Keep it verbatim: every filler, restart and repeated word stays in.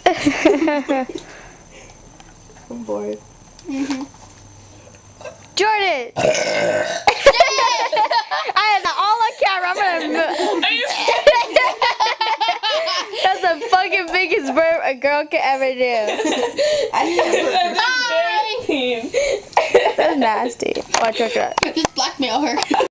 I'm bored. Mm-hmm. Jordan! I had that all on camera. I'm gonna. That's the fucking biggest burp a girl could ever do. I can't. That's nasty. Watch, watch, watch. Just blackmail her.